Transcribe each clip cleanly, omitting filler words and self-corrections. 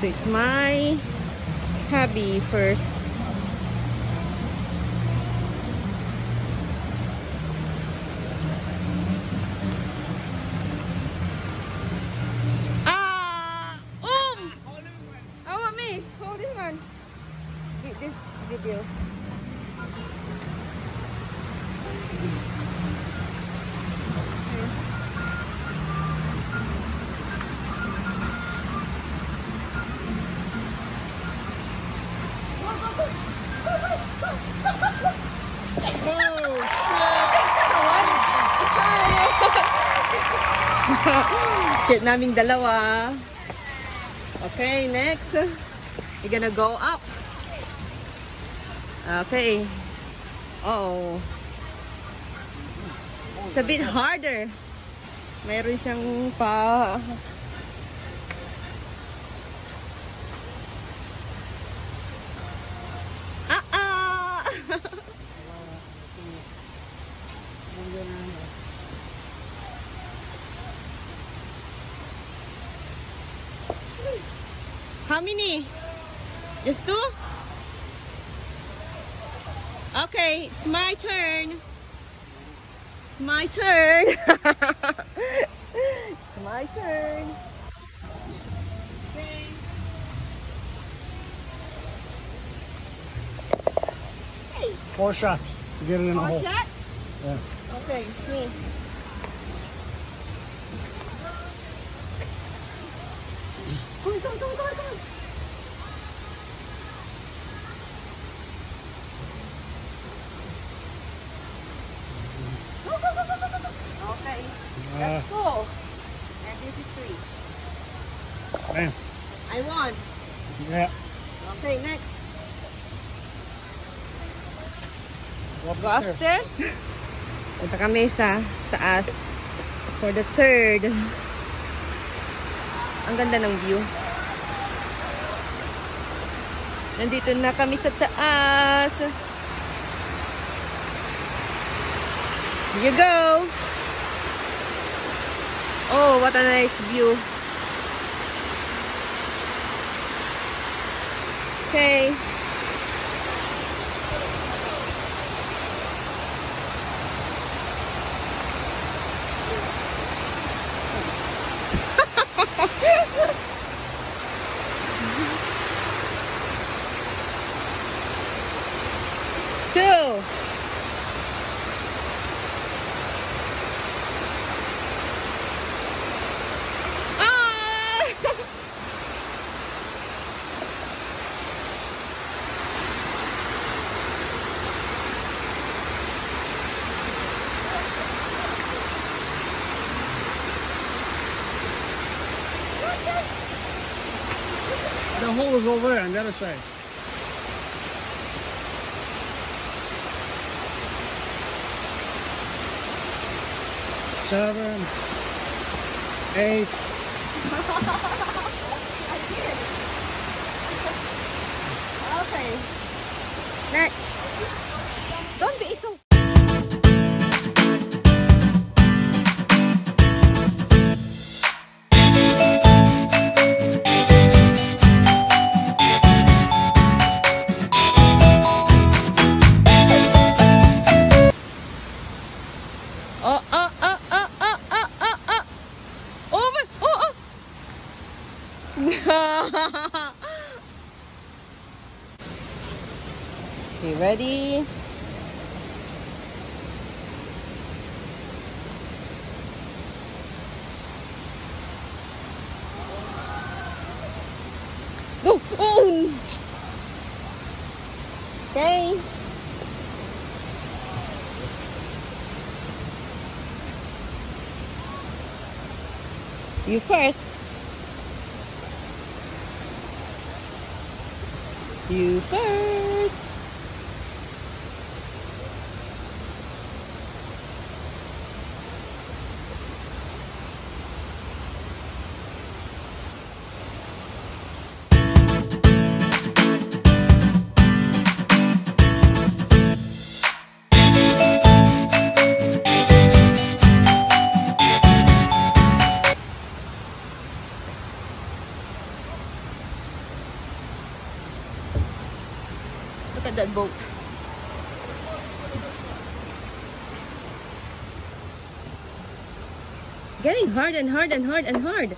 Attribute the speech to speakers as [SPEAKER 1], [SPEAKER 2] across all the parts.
[SPEAKER 1] it's my hubby first. How about me? Hold this one. This video. Shit naming dalawa. Okay, next. You're gonna go up. Okay. Uh-oh. It's a bit harder. Mayroon siyang pa... How many? Just two? Okay, it's my turn. It's my turn. It's my turn. Okay.
[SPEAKER 2] 4 shots to get it in the hole.
[SPEAKER 1] 4 shots?
[SPEAKER 2] Yeah.
[SPEAKER 1] Okay, me. Come on. Go. Okay, let's go. And this is 3.
[SPEAKER 2] Bam.
[SPEAKER 1] I won.
[SPEAKER 2] Yeah.
[SPEAKER 1] Okay, next.
[SPEAKER 2] Go
[SPEAKER 1] Upstairs. Punta kami sa taas for the 3rd. Ang ganda ng view. Nandito na kami sa taas. Here you go. Oh, what a nice view. Okay. Two.
[SPEAKER 2] The hole is over there on the other side. Seven, 8.
[SPEAKER 1] Okay. Next. Don't be so. Okay, ready? Go! Oh! Okay. You first. You first. boat. Getting hard and hard and hard and hard.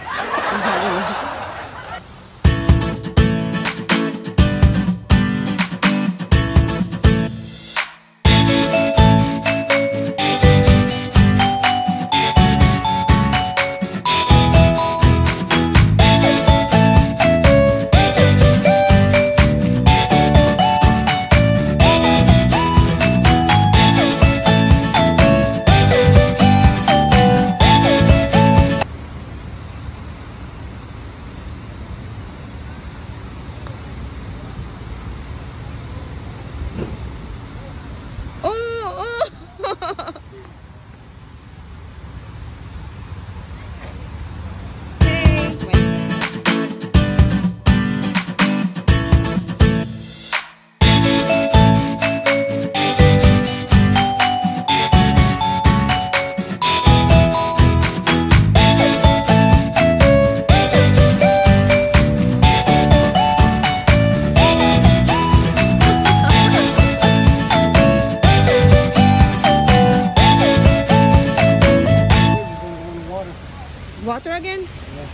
[SPEAKER 1] Water again?
[SPEAKER 2] Yeah.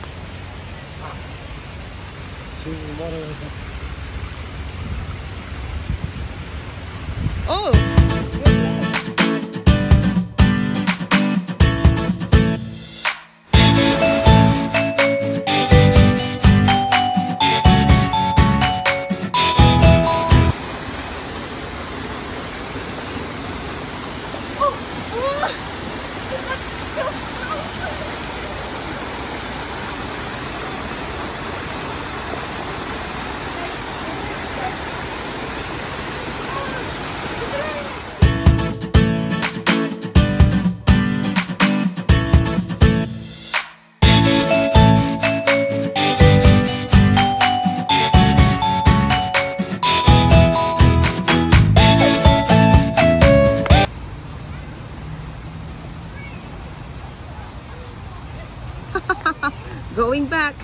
[SPEAKER 2] See the water again.
[SPEAKER 1] Oh! Going back.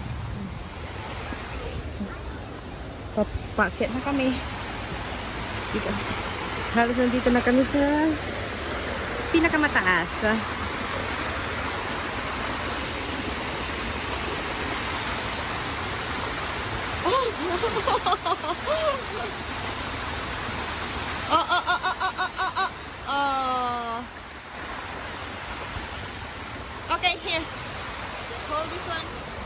[SPEAKER 1] Papakit na kami. Dito. Halos nandito na kami sa pinakamataas. Oh! Oh, oh, oh, oh, oh, oh, oh, oh. Oh. Okay, here. Hold this one.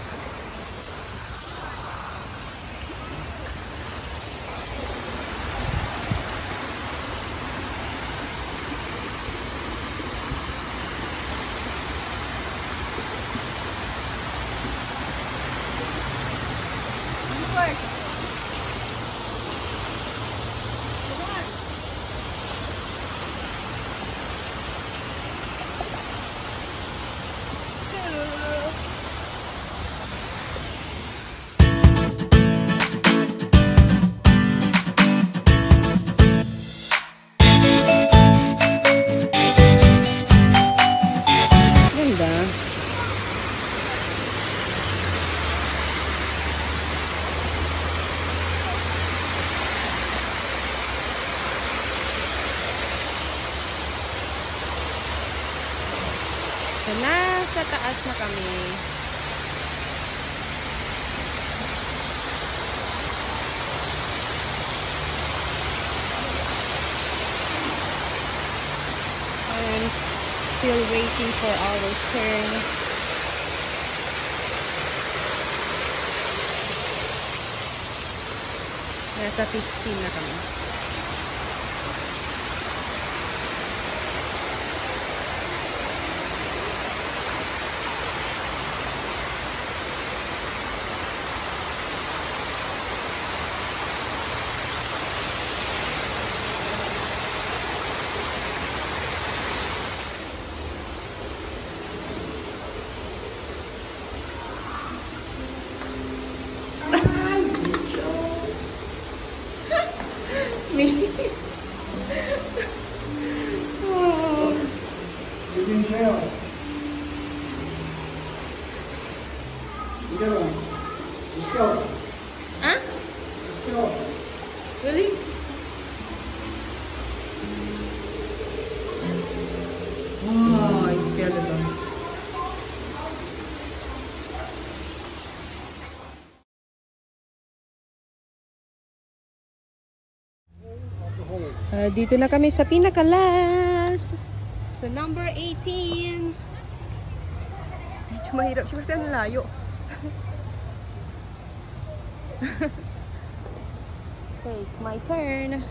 [SPEAKER 1] So, nasa taas na kami. I'm still waiting for our turn. Nasa 15 na kami. Dito na kami sa pinakalas. Sa number 18. Medyo mahirap siya kasi ang layo. Okay, it's my turn.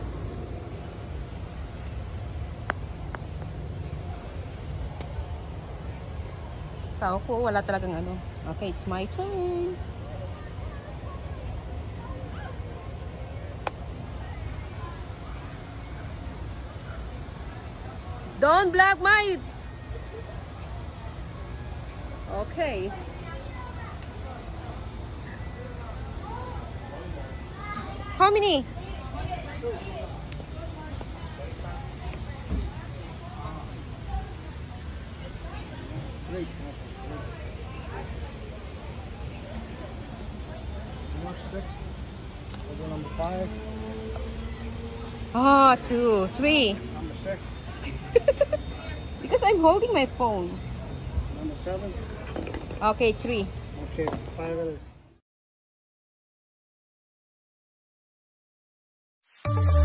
[SPEAKER 1] Sa ako, wala talagang ano. Okay, it's my turn. Don't block my... Okay. How many?
[SPEAKER 2] Three. Number 6. Number 5.
[SPEAKER 1] Ah, 2, 3.
[SPEAKER 2] Number 6.
[SPEAKER 1] Because I'm holding my phone.
[SPEAKER 2] Number 7.
[SPEAKER 1] Okay, 3.
[SPEAKER 2] Okay, 5 it is.